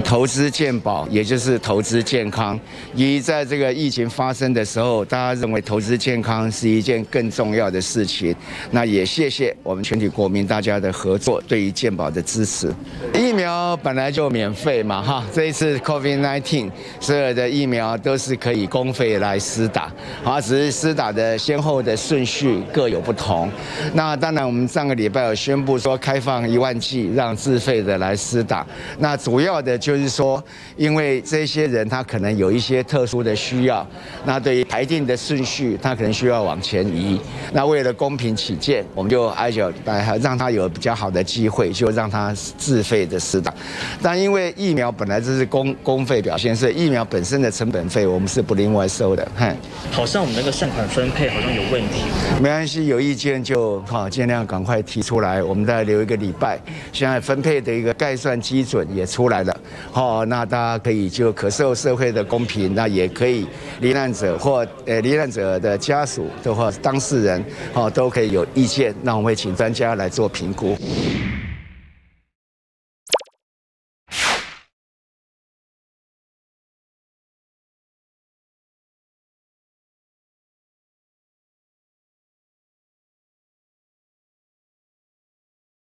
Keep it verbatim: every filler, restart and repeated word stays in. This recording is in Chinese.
投资健保，也就是投资健康。一在这个疫情发生的时候，大家认为投资健康是一件更重要的事情。那也谢谢我们全体国民大家的合作，对于健保的支持。疫苗本来就免费嘛，哈，这一次 COVID 十九 所有的疫苗都是可以公费来施打，啊，只是施打的先后的顺序各有不同。那当然，我们上个礼拜有宣布说开放一万剂，让自费的来施打。那主要的就是说，因为这些人他可能有一些特殊的需要，那对于排定的顺序，他可能需要往前移。那为了公平起见，我们就挨着来让他有比较好的机会，就让他自费的施打。但因为疫苗本来就是公公费表现，所以疫苗本身的成本费我们是不另外收的。嗨， 好像我们那个善款分配好像有问题。 没关系，有意见就哈尽量赶快提出来，我们再留一个礼拜。现在分配的一个概算基准也出来了，好，那大家可以就可受社会的公平，那也可以罹难者或呃罹难者的家属或当事人，好都可以有意见，那我们会请专家来做评估。